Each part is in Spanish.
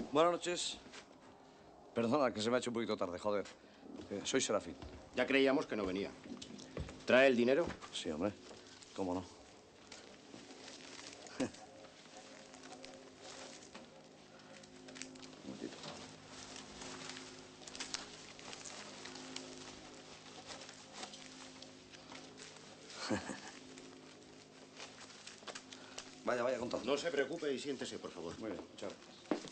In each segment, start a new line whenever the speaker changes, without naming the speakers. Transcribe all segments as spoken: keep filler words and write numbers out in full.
Buenas noches. Perdona, que se me ha hecho un poquito tarde, joder. Eh, soy Serafín.
Ya creíamos que no venía. ¿Trae el dinero?
Sí, hombre. ¿Cómo no? Un momentito. Vaya, vaya, con todo.
No se preocupe y siéntese, por favor.
Muy bien, muchas gracias.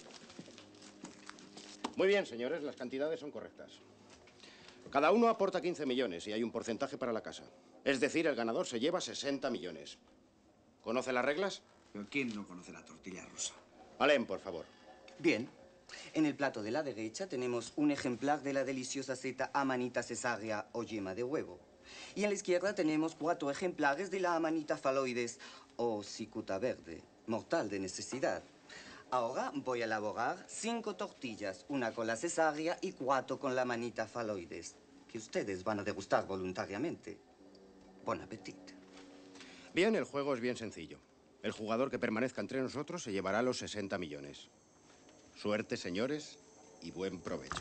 Muy bien, señores, las cantidades son correctas. Cada uno aporta quince millones y hay un porcentaje para la casa. Es decir, el ganador se lleva sesenta millones. ¿Conoce las reglas?
¿Pero quién no conoce la tortilla rusa?
Alem, por favor.
Bien. En el plato de la derecha tenemos un ejemplar de la deliciosa seta amanita cesárea o yema de huevo. Y en la izquierda tenemos cuatro ejemplares de la amanita faloides o cicuta verde, mortal de necesidad. Ahora voy a elaborar cinco tortillas, una con la cesárea y cuatro con la amanita faloides, que ustedes van a degustar voluntariamente. Bon apetito.
Bien, el juego es bien sencillo. El jugador que permanezca entre nosotros se llevará los sesenta millones. Suerte, señores, y buen provecho.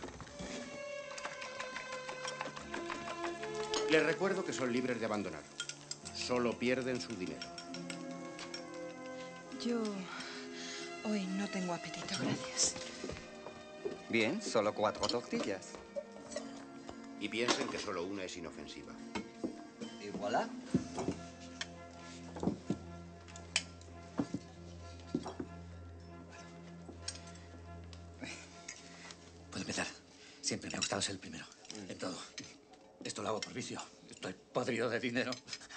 Les recuerdo que son libres de abandonar. Solo pierden su dinero.
Yo hoy no tengo apetito, gracias.
Bien, solo cuatro tortillas.
Y piensen que solo una es inofensiva.
Y voilà.
Puedo empezar. Siempre me ha gustado ser el primero. En todo. Esto lo hago por vicio. Estoy podrido de dinero.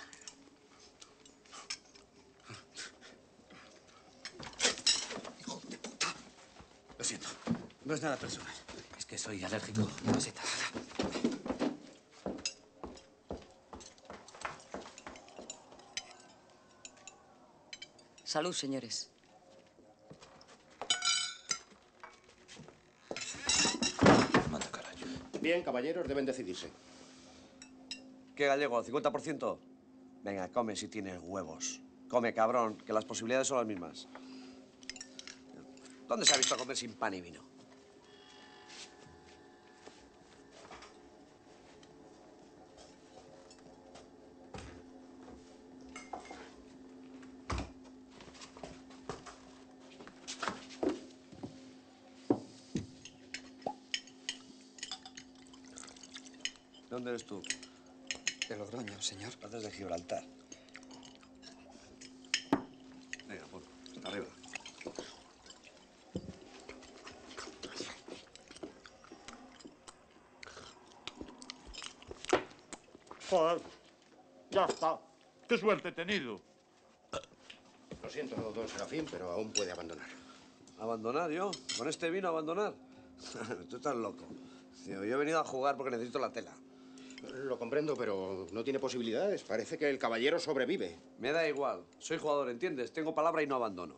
Hijo de puta. Lo siento. No es nada personal. Es que soy alérgico a las setas.
Salud, señores.
Manda, carajo.
Bien, caballeros, deben decidirse.
¿Qué gallego? ¿Al cincuenta por ciento? Venga, come si tienes huevos. Come, cabrón, que las posibilidades son las mismas. ¿Dónde se ha visto comer sin pan y vino? ¿De dónde eres tú?
De Logroño, señor.
Haces de Gibraltar. Venga, por, hasta arriba.
Joder, ya está. Qué suerte he tenido.
Lo siento, don Serafín, pero aún puede abandonar.
¿Abandonar yo? ¿Con este vino abandonar? Tú estás loco. Tío, yo he venido a jugar porque necesito la tela.
Lo comprendo, pero no tiene posibilidades. Parece que el caballero sobrevive.
Me da igual. Soy jugador, ¿entiendes? Tengo palabra y no abandono.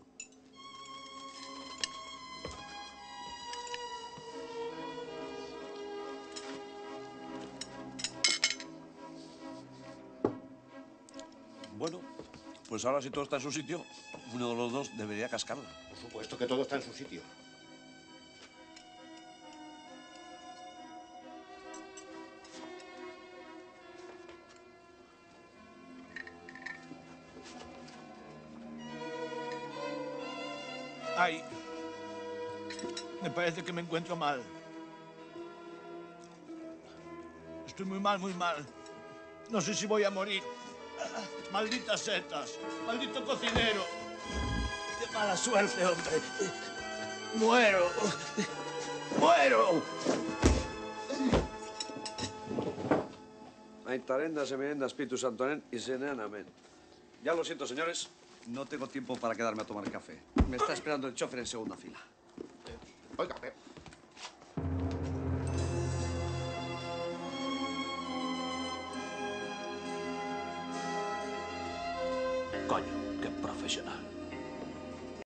Bueno, pues ahora si todo está en su sitio, uno de los dos debería cascarla.
Por supuesto que todo está en su sitio.
Ay, me parece que me encuentro mal. Estoy muy mal, muy mal. No sé si voy a morir. Malditas setas, maldito cocinero. Qué mala suerte, hombre. Muero, muero.
Aitarenda, semerenda, espíritu santonen y senean amén. Ya lo siento, señores. No tengo tiempo para quedarme a tomar café. Me está esperando el chofer en segunda fila.
Oiga, pero...
Coño, qué profesional.